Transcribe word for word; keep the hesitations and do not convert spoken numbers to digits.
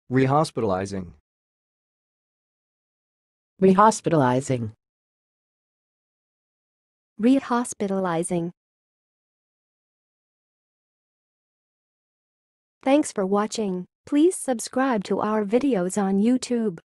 rehospitalizing, rehospitalizing, rehospitalizing. Thanks for watching. Please subscribe to our videos on YouTube.